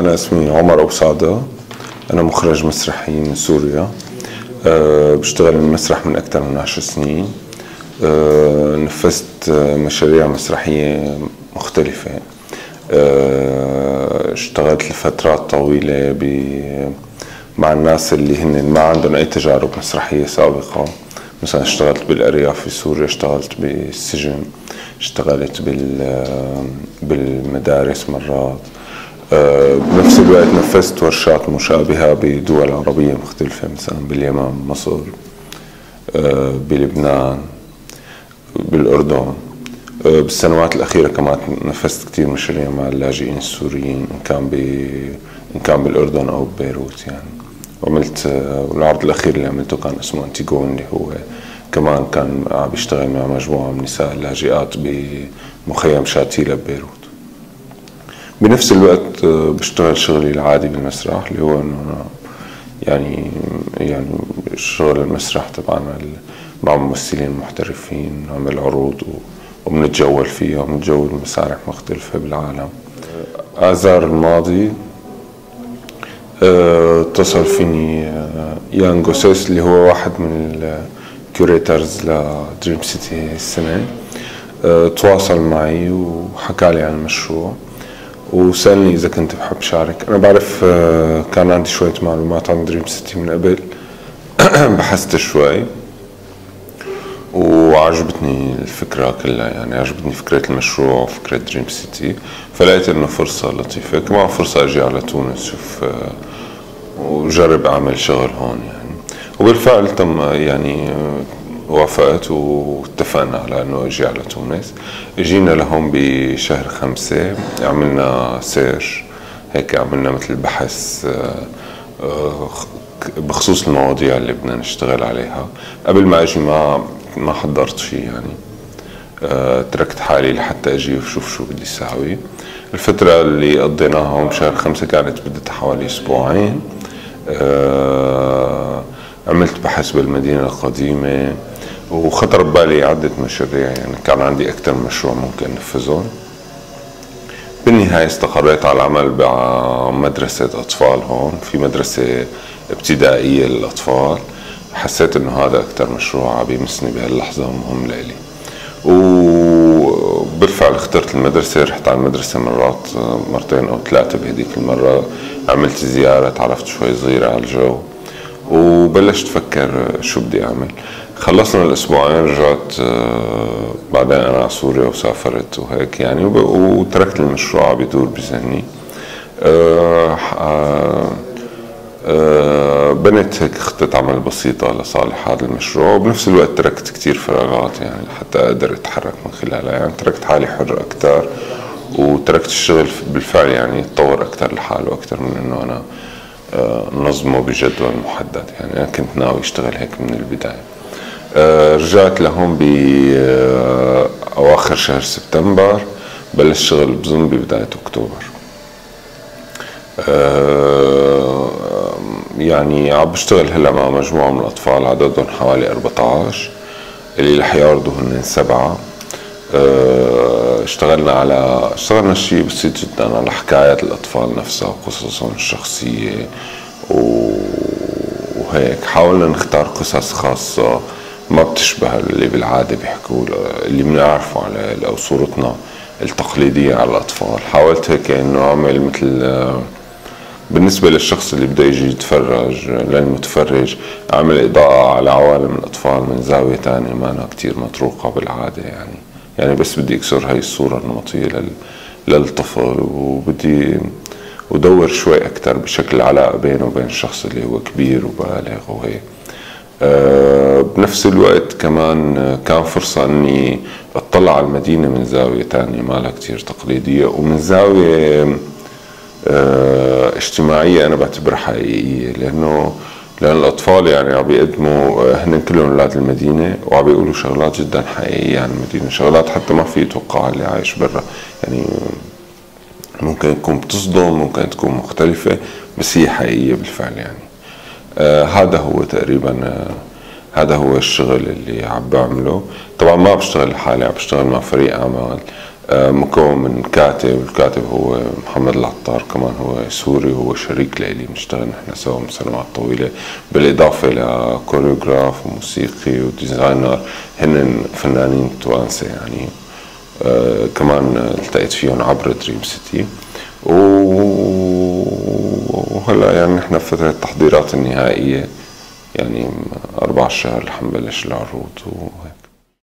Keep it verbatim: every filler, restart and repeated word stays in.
أنا اسمي عمر أبو سعدة. أنا مخرج مسرحي من سوريا. أه بشتغل المسرح من أكثر من عشر سنين. أه نفذت مشاريع مسرحية مختلفة. أه اشتغلت لفترات طويلة مع الناس اللي هن ما عندهم أي تجارب مسرحية سابقة. مثلا اشتغلت بالأرياف في سوريا، اشتغلت بالسجن، اشتغلت بالمدارس مرات. بنفس الوقت نفذت ورشات مشابهة بدول عربية مختلفة، مثلا باليمن، مصر، بلبنان، بالأردن. بالسنوات الأخيرة كمان نفذت كتير مشاريع مع اللاجئين السوريين، إن كان ب إن كان بالأردن أو ببيروت يعني. وعملت والعرض الأخير اللي عملته كان اسمه أنتيغون، اللي هو كمان كان عم بيشتغل مع مجموعة من نساء اللاجئات بمخيم شاتيلا ببيروت. بنفس الوقت بشتغل شغلي العادي بالمسرح، اللي هو انه انا يعني يعني شغل المسرح تبعنا مع ممثلين محترفين، نعمل عروض وبنتجول فيها وبنتجول مسارح مختلفة بالعالم. آذار الماضي اتصل فيني يان جوسيس اللي هو واحد من الكوريترز لدريم سيتي السنة. تواصل معي وحكى لي عن المشروع وسألني إذا كنت بحب شارك. أنا بعرف كان عندي شوية معلومات عن دريم سيتي من قبل، بحثت شوي وعجبتني الفكرة كلها، يعني عجبتني فكرة المشروع وفكرة دريم سيتي، فلقيت إنه فرصة لطيفة، كمان فرصة أجي على تونس شوف وجرب أعمل شغل هون يعني. وبالفعل تم يعني وافقت واتفقنا على انه اجي على تونس. اجينا لهون بشهر خمسة، عملنا سيرش هيك، عملنا مثل بحث بخصوص المواضيع اللي بدنا نشتغل عليها. قبل ما اجي ما ما حضرت شيء يعني، تركت حالي لحتى اجي وشوف شو بدي اساوي. الفترة اللي قضيناها هون بشهر خمسة كانت بدتها حوالي اسبوعين. عملت بحث بالمدينة القديمة وخطر ببالي عدة مشاريع، يعني كان عندي أكثر من مشروع ممكن نفذهم. بالنهاية استقريت على العمل بمدرسة أطفال هون، في مدرسة ابتدائية للأطفال. حسيت إنه هذا أكثر مشروع بيمسني بهاللحظة ومهم لإلي، وبالفعل اخترت المدرسة. رحت على المدرسة مرات مرتين أو ثلاثة بهديك المرة، عملت زيارة، تعرفت شوي صغيرة على الجو وبلشت أفكر شو بدي أعمل. خلصنا الأسبوعين، رجعت بعدين أنا على سوريا وسافرت وهيك يعني، وتركت المشروع بدور بذهني. بنيت هيك خطة عمل بسيطة لصالح هذا المشروع، وبنفس الوقت تركت كتير فراغات يعني حتى أقدر أتحرك من خلالها. يعني تركت حالي حر أكثر، وتركت الشغل بالفعل يعني يتطور أكثر لحاله أكثر من إنه أنا نظمه بجدول محدد. يعني أنا كنت ناوي أشتغل هيك من البداية. أه رجعت لهون بأواخر شهر سبتمبر، بلش شغل بظن ببداية أكتوبر. أه يعني عم بشتغل هلا مع مجموعة من الأطفال عددهم حوالي أربعة عشر، اللي رح يعرضوا هن سبعة. أه اشتغلنا على اشتغلنا شيء بسيط جدا على حكايات الأطفال نفسها وقصصهم الشخصية وهيك. حاولنا نختار قصص خاصة ما بتشبه اللي بالعادة بيحكوا اللي بنعرفه على أو صورتنا التقليدية على الأطفال. حاولت هيك إنه أعمل مثل بالنسبة للشخص اللي بده يجي يتفرج، للمتفرج، أعمل إضاءة على عوالم الأطفال من زاوية تانية ما أنا كتير مطروقة بالعادة يعني. يعني بس بدي أكسر هاي الصورة النمطية للطفل، وبدي ودور شوي أكتر بشكل علاقة بينه وبين الشخص اللي هو كبير وبالغ وهيك. أه بنفس الوقت كمان كان فرصة اني اطلع على المدينة من زاوية تانية ما لها كتير تقليدية، ومن زاوية أه اجتماعية انا بعتبرها حقيقية، لانه لان الاطفال يعني عم بيقدموا هن كلهم اولاد المدينة وعم بيقولوا شغلات جدا حقيقية عن المدينة، شغلات حتى ما في يتوقعها اللي عايش برا. يعني ممكن تكون بتصدم، ممكن تكون مختلفة، بس هي حقيقية بالفعل يعني. آه هذا هو تقريبا آه هذا هو الشغل اللي عم بعمله. طبعا ما بشتغل لحالي، عم بشتغل مع فريق اعمال. مكون من كاتب، الكاتب هو محمد العطار، كمان هو سوري، هو شريك لإلي، بنشتغل نحن سوا من سنوات طويلة، بالإضافة لكوريوغراف وموسيقي وديزاينر، هن فنانين توانسة يعني. آه كمان التقيت فيهم عبر دريم سيتي. وهلا يعني نحن بفترة التحضيرات النهائية، يعني أربع شهر رح نبلش العروض وهيك.